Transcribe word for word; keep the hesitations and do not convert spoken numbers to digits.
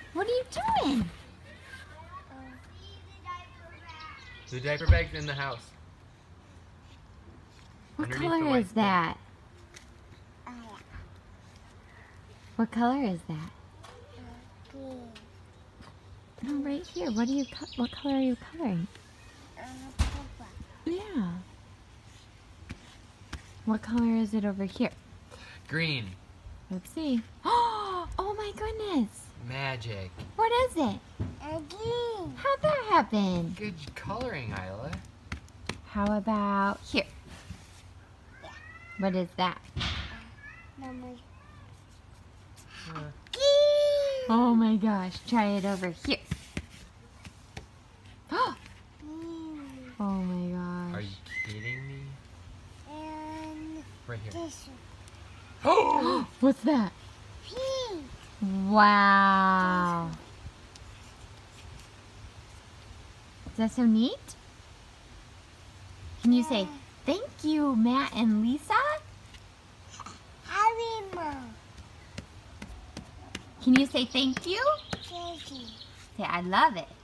What are you doing? The diaper bag's in the house. What Underneath color the white is that? What color is that? Green. No, right here. What are you? Co what color are you coloring? Uh, purple. Yeah. What color is it over here? Green. Let's see. Oh my goodness! Magic. What is it? Uh, green. How'd that happen? Good coloring, Isla. How about here? Yeah. What is that? Number. Uh, Green. Oh my gosh! Try it over here. Green. Oh my gosh! are you kidding me? And Right here. this one. Oh! What's that? Pink. Wow! Is that so neat? Can you say thank you, Matt and Lisa? Harry Mom. Can you say thank you? Thank you. Say I love it.